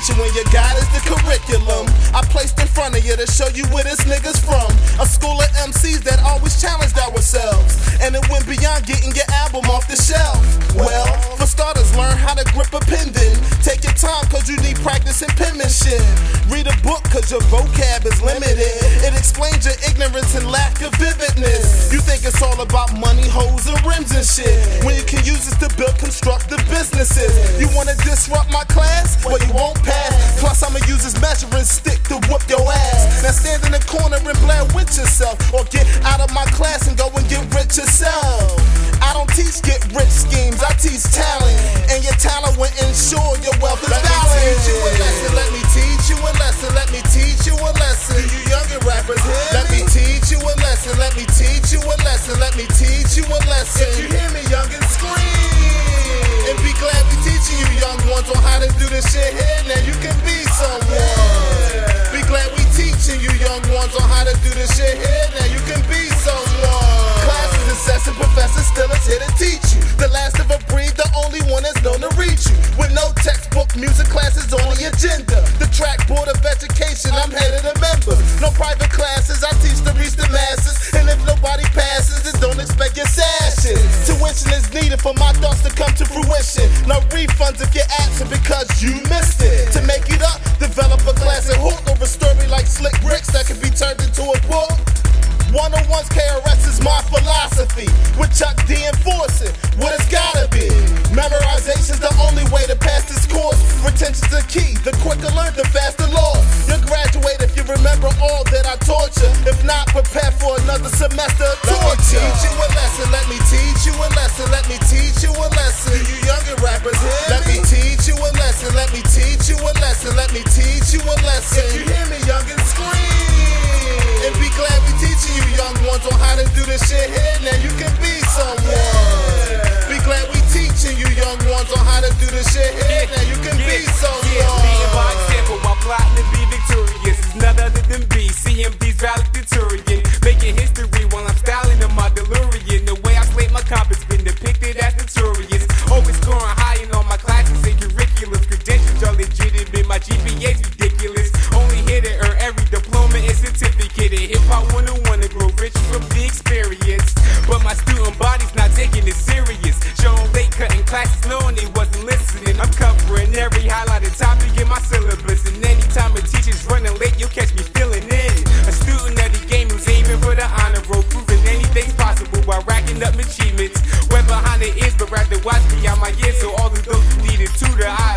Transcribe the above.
teaching when your guide is the curriculum. I placed in front of you to show you where this nigga's from. A school of MCs that always challenged ourselves, and it went beyond getting your album off the shelf. Well, for starters, learn how to grip a pen then. Take your time cause you need practice in penmanship. Read a book cause your vocab is limited. It explains your ignorance and lack of vividness. You think it's all about money, hoes, and rims and shit, when you can use it to build constructive businesses. You wanna disrupt my class? Well, you won't pass. Plus, I'ma use this measuring stick to whoop your ass. Now stand in the corner and blare with yourself, or get out of my class and go and get rich yourself. I don't teach get rich schemes, I teach talent, and your talent will ensure your wealth is valid. Let me teach you a lesson, let me teach you a lesson. You youngin' rappers, let me teach you a lesson, let me teach you a lesson, let me teach you a lesson. If you hear me, youngin', scream, and be glad we teaching you young ones on how to do this shit here. Now you can be someone. Be glad we teaching you young ones on how to do this shit here. Now you can be someone. Classes in session, professor still is here to teach you. The last of a breed, the only one that's known to reach you. With no textbook, music classes on the agenda. The track board of education, I'm head of the members. No private classes, I teach to reach the masses. And if nobody passes, then don't expect your sashes. Tuition is needed for my thoughts to come to fruition. No refunds if you're absent because you missed it. To make it up, develop a classic hook over a story like Slick Bricks that can be turned into a book. 101's KRS is my philosophy, with Chuck D enforcing what it's gotta be. Memorization's the only way to pass this course. Retention's the key, the quicker learn, the faster lost. You'll graduate if you remember all that I taught you. If not, prepare for another semester of torture. Let me teach you a lesson, let me teach you a lesson, let me teach you a lesson. You youngin' rappers, let me teach you a lesson, let me teach you a lesson, let me teach you a lesson. If you hear me, youngin', scream, and be glad we teaching you young ones on how to do this shit here. Now you can be someone. Be glad we teaching you young ones on how to do this shit here. Now you can be someone. Leading by example while plotting to be victorious. It's none other than B, CMD's valedictorian, making history while I'm styling in my DeLorean. The way I slate my compet's been depicted as notorious. Always scoring high in all my classes and curriculums. Credentials are legitimate, my GPA's ridiculous. Only here to earn every diploma and certificate. In hip-hop 101 to grow rich from the experience. But my student body's not taking it serious. Showing late, cutting classes, knowing they wasn't listening. I'm covering every highlighted topic in my syllabus. And anytime a teacher's running late, you'll catch me filling in. A student of the game who's aiming for the honor roll, proving anything's possible while racking up achievements. Where behind it is, but rather watch beyond my years. So all of those who need a tutor, I